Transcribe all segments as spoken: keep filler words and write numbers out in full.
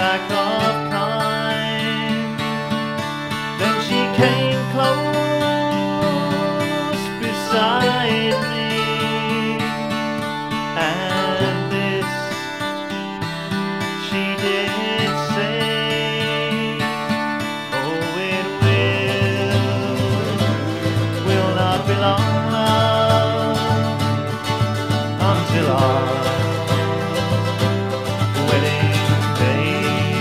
lack of kind. Then she came close beside me, and this she did say, oh, it will, will not be long, love, until our wedding day.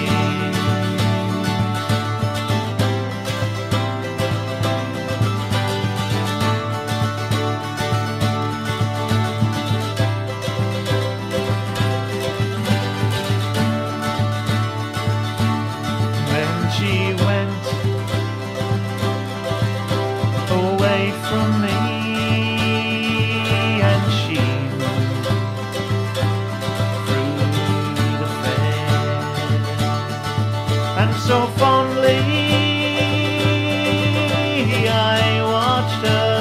When she went away from me, and she moved through the fair, and so fondly I watched her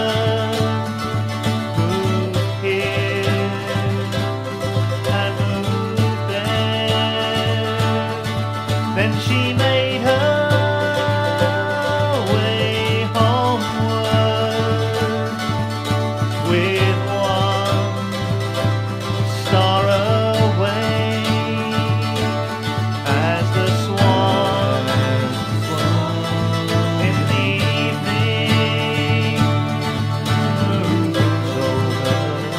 move here and move there. Then she made her way homeward with one star away, as the swans in the evening moves over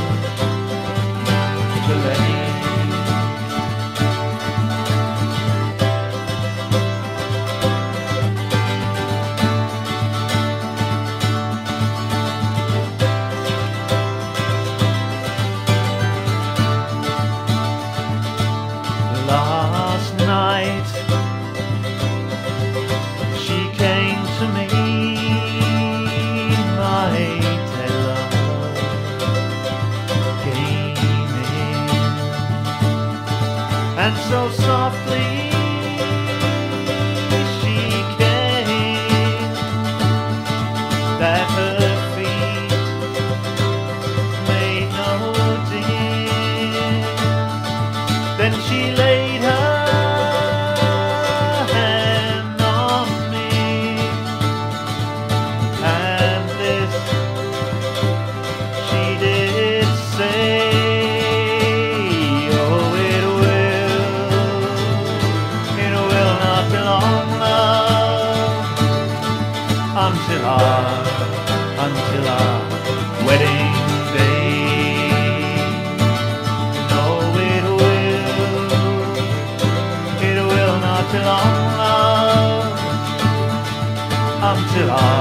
the lake. Last night she came to me, my Taylor came in, and so softly she came that her feet made no din. Then she laid her hand on me, and this she did say, oh, it will, it will not be long, love, until our, until our wedding day. No, it will not be long, love, until our